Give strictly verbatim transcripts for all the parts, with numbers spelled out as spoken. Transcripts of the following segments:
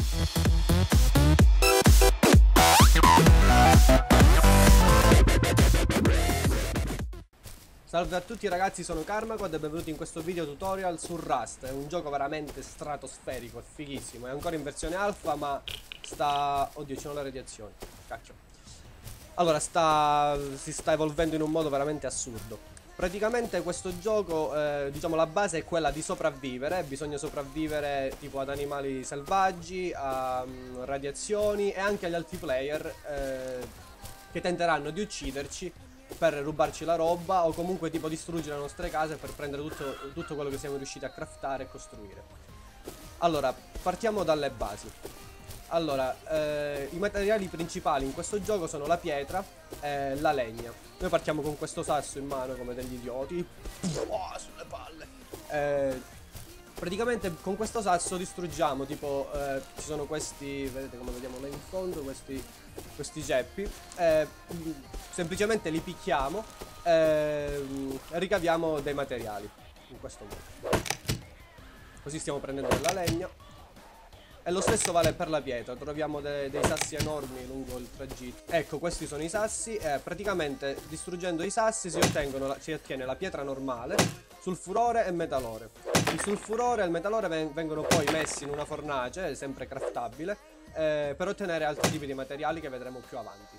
Salve a tutti ragazzi, sono Karmaquad e benvenuti in questo video tutorial su Rust. È un gioco veramente stratosferico, è fighissimo, è ancora in versione alfa ma sta... Oddio, ci sono le radiazioni, cacchio. Allora, sta... si sta evolvendo in un modo veramente assurdo. Praticamente questo gioco, eh, diciamo la base è quella di sopravvivere, bisogna sopravvivere tipo ad animali selvaggi, a um, radiazioni e anche agli altri player eh, che tenteranno di ucciderci per rubarci la roba o comunque tipo distruggere le nostre case per prendere tutto, tutto quello che siamo riusciti a craftare e costruire. Allora, partiamo dalle basi. Allora, eh, i materiali principali in questo gioco sono la pietra e la legna. Noi partiamo con questo sasso in mano come degli idioti. Oh, sulle palle. Eh, praticamente con questo sasso distruggiamo, tipo, eh, ci sono questi, vedete come vediamo là in fondo, questi, questi ceppi. Eh, semplicemente li picchiamo eh, e ricaviamo dei materiali, in questo modo. Così stiamo prendendo della legna. E lo stesso vale per la pietra, troviamo de dei sassi enormi lungo il tragitto. Ecco, questi sono i sassi e praticamente distruggendo i sassi si, ottengono la, si ottiene la pietra normale, sulfurore e metalore. Il sulfurore e il metalore ven vengono poi messi in una fornace, sempre craftabile, eh, per ottenere altri tipi di materiali che vedremo più avanti.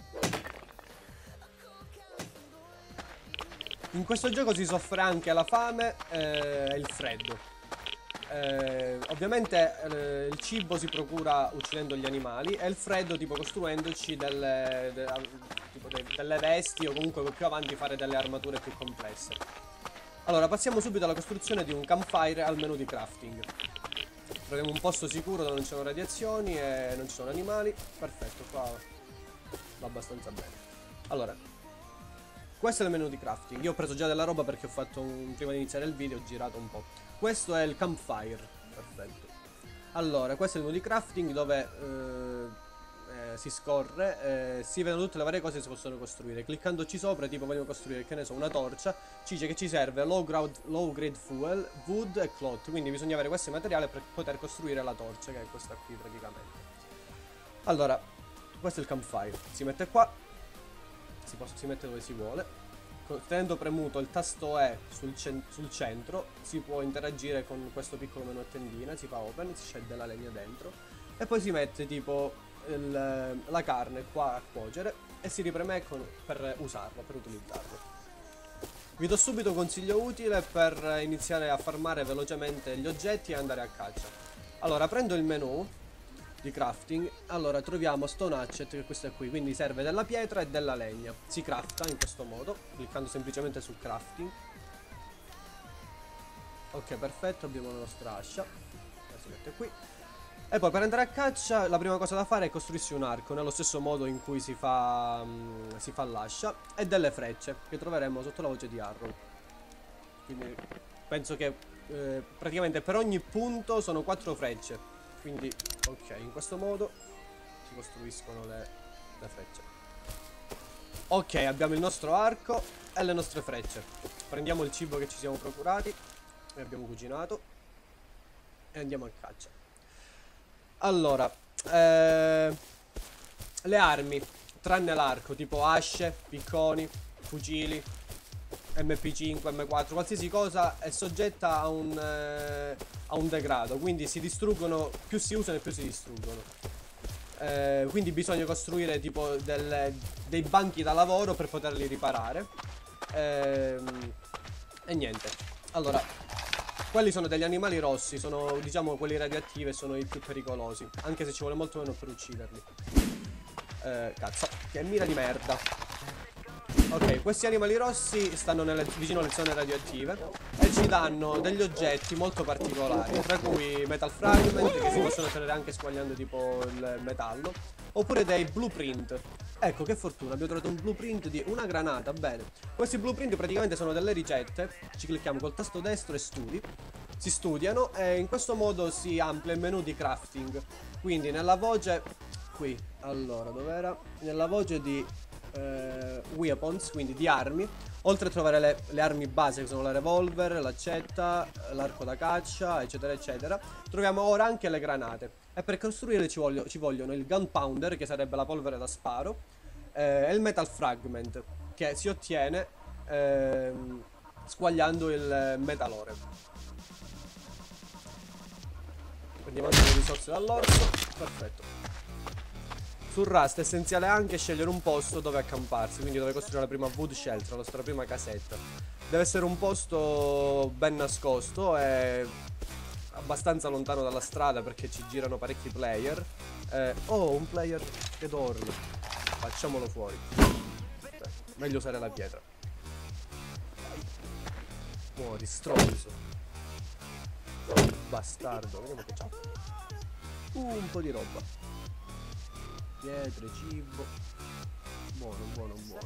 In questo gioco si soffre anche la fame e il freddo. Eh, ovviamente eh, il cibo si procura uccidendo gli animali e il freddo tipo costruendoci delle, de, tipo de, delle vesti o comunque più avanti fare delle armature più complesse. Allora passiamo subito alla costruzione di un campfire al menu di crafting. Troviamo un posto sicuro dove non ci sono radiazioni e non ci sono animali. Perfetto, qua va abbastanza bene. Allora, questo è il menu di crafting. Io ho preso già della roba perché ho fatto un, prima di iniziare il video ho girato un po'. Questo è il campfire, perfetto. Allora, questo è il menu di crafting dove eh, eh, si scorre, eh, si vedono tutte le varie cose che si possono costruire. Cliccandoci sopra, tipo vogliamo costruire, che ne so, una torcia, ci dice che ci serve low grade, low grade fuel, wood e cloth. Quindi bisogna avere questi materiali per poter costruire la torcia, che è questa qui praticamente. Allora, questo è il campfire, si mette qua, si, posso, si mette dove si vuole. Tenendo premuto il tasto E sul, cen sul centro si può interagire con questo piccolo menu a tendina, si fa open, si scende la legna dentro e poi si mette tipo il, la carne qua a cuocere e si ripreme con, per usarlo, per utilizzarlo. Vi do subito un consiglio utile per iniziare a farmare velocemente gli oggetti e andare a caccia. Allora prendo il menu di crafting, allora troviamo stone hatchet, che questo è qui, quindi serve della pietra e della legna. Si crafta in questo modo, cliccando semplicemente su crafting. Ok, perfetto, abbiamo la nostra ascia, si mette qui. E poi per andare a caccia la prima cosa da fare è costruirsi un arco, nello stesso modo in cui si fa, um, si fa l'ascia, e delle frecce, che troveremo sotto la voce di arrow. Quindi penso che eh, praticamente per ogni punto sono quattro frecce. Quindi, ok, in questo modo si costruiscono le, le frecce. Ok, abbiamo il nostro arco e le nostre frecce. Prendiamo il cibo che ci siamo procurati e abbiamo cucinato e andiamo a caccia. Allora, eh, le armi, tranne l'arco, tipo asce, picconi, fucili, M P cinque, M quattro, qualsiasi cosa è soggetta a un, eh, a un degrado, quindi si distruggono, più si usano e più si distruggono. Eh, quindi bisogna costruire tipo delle, dei banchi da lavoro per poterli riparare. Eh, e niente. Allora, quelli sono degli animali rossi, sono diciamo quelli radioattivi e sono i più pericolosi, anche se ci vuole molto meno per ucciderli. Eh, cazzo, che mira di merda. Ok, questi animali rossi stanno nelle, vicino alle zone radioattive e ci danno degli oggetti molto particolari, tra cui metal fragment che si possono ottenere anche squagliando tipo il metallo, oppure dei blueprint. Ecco, che fortuna, abbiamo trovato un blueprint di una granata, bene. Questi blueprint praticamente sono delle ricette, ci clicchiamo col tasto destro e studi, si studiano e in questo modo si amplia il menu di crafting. Quindi nella voce, qui, allora, dov'era? Nella voce di... Uh, weapons, quindi di armi, oltre a trovare le, le armi base che sono la revolver, l'accetta, l'arco da caccia, eccetera eccetera, troviamo ora anche le granate. E per costruire ci, voglio, ci vogliono il gunpowder, che sarebbe la polvere da sparo, eh, e il metal fragment, che si ottiene ehm, squagliando il metal ore. Prendiamo anche le risorse dall'orso. Perfetto. Sul Rust è essenziale anche scegliere un posto dove accamparsi, quindi dove costruire la prima wood shelter, la nostra prima casetta. Deve essere un posto ben nascosto e abbastanza lontano dalla strada, perché ci girano parecchi player. Eh, oh, un player che dorme. Facciamolo fuori. Beh, meglio usare la pietra. Muori, stronzo. Bastardo. Vediamo che c'ha. Uh, un po' di roba. Pietre, cibo. Buono, buono, buono.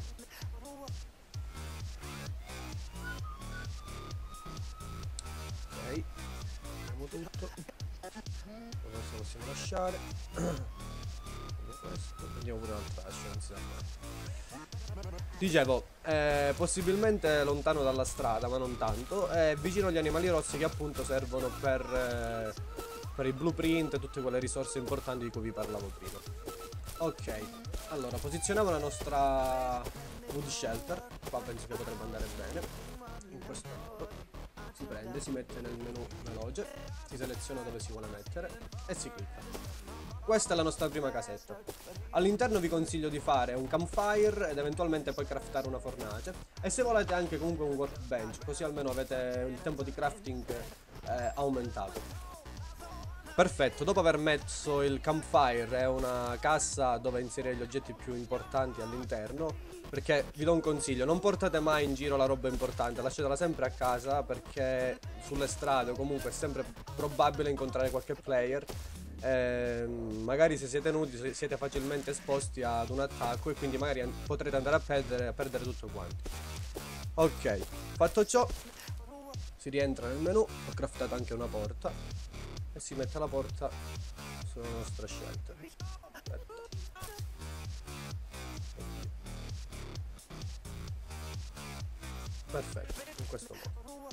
Ok. Abbiamo tutto. Questo possiamo lasciare. Questo. Prendiamo pure un'altra scienza. Dicevo, eh, possibilmente lontano dalla strada, ma non tanto. E vicino agli animali rossi, che appunto servono per, eh, per i blueprint e tutte quelle risorse importanti di cui vi parlavo prima. Ok, allora posizioniamo la nostra wood shelter. Qua penso che potrebbe andare bene. In questo modo si prende, si mette nel menu veloce, si seleziona dove si vuole mettere e si clicca. Questa è la nostra prima casetta. All'interno vi consiglio di fare un campfire ed eventualmente poi craftare una fornace. E se volete anche comunque un workbench, così almeno avete il tempo di crafting eh, aumentato. Perfetto, dopo aver messo il campfire e una cassa dove inserire gli oggetti più importanti all'interno, perché vi do un consiglio, non portate mai in giro la roba importante, lasciatela sempre a casa, perché sulle strade o comunque è sempre probabile incontrare qualche player. Eh, magari se siete nudi siete facilmente esposti ad un attacco e quindi magari potrete andare a perdere, a perdere tutto quanto. Ok, fatto ciò si rientra nel menu. Ho craftato anche una porta e si mette la porta sulla nostra scelta. Aspetta. Perfetto, in questo modo.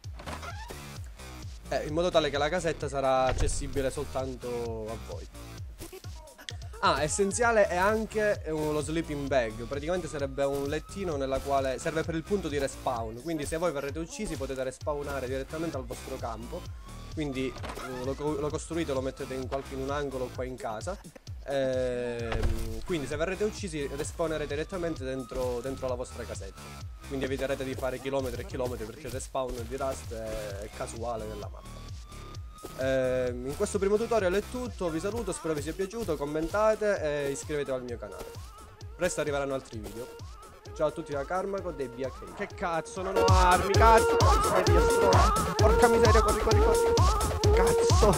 Eh, in modo tale che la casetta sarà accessibile soltanto a voi. Ah, essenziale è anche lo sleeping bag. Praticamente sarebbe un lettino nella quale serve per il punto di respawn. Quindi se voi verrete uccisi potete respawnare direttamente al vostro campo. Quindi lo, lo costruite, lo mettete in, qualche, in un angolo qua in casa. Ehm, quindi se verrete uccisi respawnerete direttamente dentro, dentro la vostra casetta. Quindi eviterete di fare chilometri e chilometri, perché il respawn di Rust è, è casuale nella mappa. Ehm, in questo primo tutorial è tutto, vi saluto, spero vi sia piaciuto, commentate e iscrivetevi al mio canale. Presto arriveranno altri video. Ciao a tutti da Karmaco dei B H. Che cazzo, non ho armi, cazzo! Porca miseria, corri, corri, corri! Cazzo,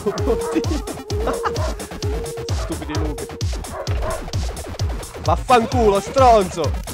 stupidi lupi! Vaffanculo, stronzo!